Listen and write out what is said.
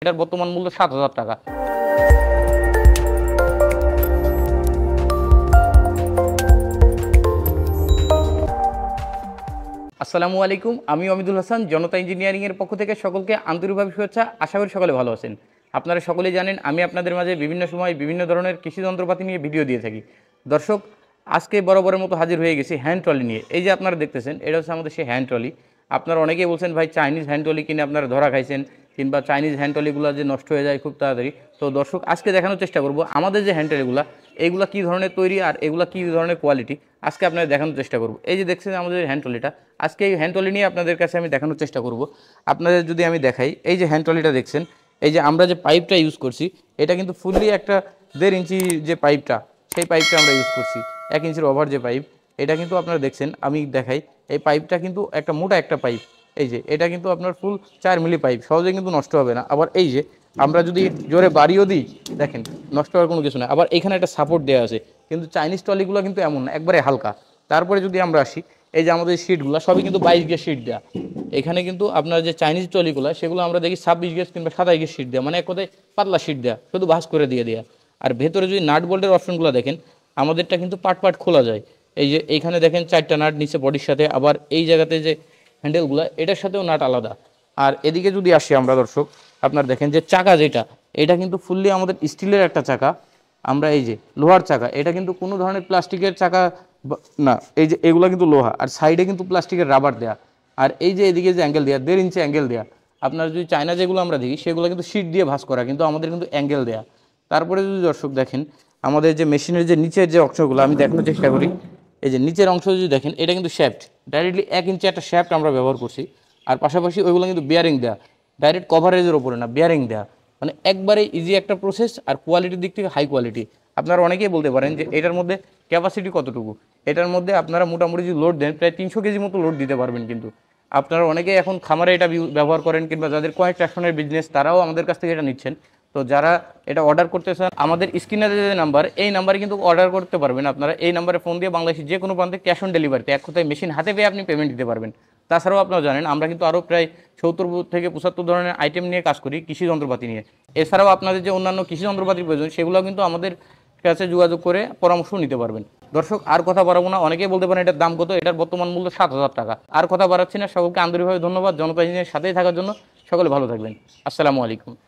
এটার বর্তমান মূল্য ৭,০০০ টাকা। আসসালামু আলাইকুম, আমি অমিদুল হাসান, জনতা ইঞ্জিনিয়ারিংয়ের পক্ষ থেকে সকলকে আন্তরিকভাবে শুভেচ্ছা। আশা করি সকলে ভালো আছেন। আপনারা সকলেই জানেন আমি আপনাদের মাঝে বিভিন্ন সময় বিভিন্ন ধরনের কৃষি যন্ত্রপাতি নিয়ে ভিডিও দিয়ে থাকি। দর্শক, আজকে বরাবরের মতো হাজির হয়ে গেছি হ্যান্ড ট্রলি নিয়ে। এই যে আপনারা দেখতেছেন, এটা হচ্ছে আমাদের সেই হ্যান্ড ট্রলি। আপনারা অনেকেই বলছেন ভাই চাইনিজ হ্যান্ড ট্রলি কিনে আপনারা ধরা খাইছেন, কিংবা চাইনিজ হ্যান্ড ট্রলিগুলো যে নষ্ট হয়ে যায় খুব তাড়াতাড়ি। তো দর্শক, আজকে দেখানোর চেষ্টা করব আমাদের যে হ্যান্ড ট্রলিগুলো, এইগুলো কী ধরনের তৈরি আর এগুলো কী ধরনের কোয়ালিটি, আজকে আপনাদের দেখানোর চেষ্টা করব। এই যে দেখছেন আমাদের হ্যান্ড ট্রলিটা, আজকে এই হ্যান্ড ট্রলি নিয়ে আপনাদের কাছে আমি দেখানোর চেষ্টা করব। আপনাদের যদি আমি দেখাই, এই যে হ্যান্ড ট্রলিটা দেখছেন, এই যে আমরা যে পাইপটা ইউজ করছি, এটা কিন্তু ফুললি একটা 1.5 ইঞ্চি যে পাইপটা, সেই পাইপটা আমরা ইউজ করছি। 1 ইঞ্চির ওভার যে পাইপ, এটা কিন্তু আপনারা দেখছেন, আমি দেখাই, এই পাইপটা কিন্তু একটা মোটা একটা পাইপ। এই যে এটা কিন্তু আপনার ফুল 4 মিলি পাইপ, সহজে কিন্তু নষ্ট হবে না। আবার এই যে আমরা যদি জোরে বাড়িও দিই, দেখেন নষ্ট হওয়ার কোনো কিছু না। আবার এখানে একটা সাপোর্ট দেওয়া আছে, কিন্তু চাইনিজ ট্রলিগুলো কিন্তু এমন না, একবারে হালকা। তারপরে যদি আমরা আসি, এই যে আমাদের সিটগুলো সবই কিন্তু 22 গেজ সিট দেওয়া। এখানে কিন্তু আপনার যে চাইনিজ ট্রলিগুলো, সেগুলো আমরা দেখি 26 গেজ কিংবা 27 গেজ সিট দেওয়া, মানে এক কথায় পাতলা সিট দেওয়া, শুধু ভাঁজ করে দিয়ে দেওয়া। আর ভেতরে যদি নাট বোল্টের অপশনগুলো দেখেন, আমাদেরটা কিন্তু পার্ট পার্ট খোলা যায়। এই যে এইখানে দেখেন 4টা নাট নিচে বডির সাথে, আবার এই জায়গাতে যে হ্যান্ডেলগুলো, এটার সাথেও নাট আলাদা। আর এদিকে যদি আসি আমরা দর্শক, আপনার দেখেন যে চাকা যেটা, এটা কিন্তু ফুললি আমাদের স্টিলের একটা চাকা। আমরা এই যে লোহার চাকা, এটা কিন্তু কোনো ধরনের প্লাস্টিকের চাকা না, এই যে এগুলো কিন্তু লোহা, আর সাইডে কিন্তু প্লাস্টিকের রাবার দেয়া। আর এই যে এদিকে যে অ্যাঙ্গেল দেয়া, 1.5 ইঞ্চি অ্যাঙ্গেল দেয়া। আপনার যদি চায়না যেগুলো আমরা দেখি, সেগুলো কিন্তু শীট দিয়ে ভাঁজ করা, কিন্তু আমাদের কিন্তু অ্যাঙ্গেল দেয়া। তারপরে যদি দর্শক দেখেন, আমাদের যে মেশিনের যে নিচের যে অংশগুলো আমি দেখানোর চেষ্টা করি, এই যে নিচের অংশ যদি দেখেন, এটা কিন্তু শ্যাফট, ডাইরেক্টলি 1 ইঞ্চি একটা শ্যাফট আমরা ব্যবহার করছি। আর পাশাপাশি ওইগুলো কিন্তু বিয়ারিং দেয়া, ডাইরেক্ট কভারেজের ওপরে না, বিয়ারিং দেয়া। মানে একবারে ইজি একটা প্রসেস, আর কোয়ালিটির দিক থেকে হাই কোয়ালিটি। আপনারা অনেকেই বলতে পারেন যে এটার মধ্যে ক্যাপাসিটি কতটুকু। এটার মধ্যে আপনারা মোটামুটি যদি লোড দেন, প্রায় 300 কেজি মতো লোড দিতে পারবেন। কিন্তু আপনারা অনেকেই এখন খামারে এটা ব্যবহার করেন, কিংবা যাদের কয়েক ট্রাকশনের বিজনেস, তারাও আমাদের কাছ থেকে এটা নিচ্ছেন। তো যারা এটা অর্ডার করতে চান, আমাদের স্ক্রিনে যে নাম্বার, এই নাম্বারে কিন্তু অর্ডার করতে পারবেন। আপনারা এই নাম্বারে ফোন দিয়ে বাংলাদেশের যে কোনো প্রান্তে ক্যাশ অন ডেলিভারিতে, এক কথায় মেশিন হাতে পেয়ে আপনি পেমেন্ট দিতে পারবেন। তাছাড়াও আপনারা জানেন আমরা কিন্তু আরও প্রায় 70 থেকে 75 ধরনের আইটেম নিয়ে কাজ করি, কৃষি যন্ত্রপাতি নিয়ে। এছাড়াও আপনাদের যে অন্যান্য কৃষি যন্ত্রপাতির প্রয়োজন, সেগুলো কিন্তু আমাদের কাছে যোগাযোগ করে পরামর্শ নিতে পারবেন। দর্শক, আর কথা বাড়াবো না, অনেকেই বলতে পারেন এটার দাম কত। এটার বর্তমান মূল্য 7,000 টাকা। আর কথা বাড়াচ্ছি না, সকলকে আন্তরিকভাবে ধন্যবাদ। জনতা ইঞ্জিনিয়ারের সাথেই থাকার জন্য সকলে ভালো থাকবেন। আসসালামু আলাইকুম।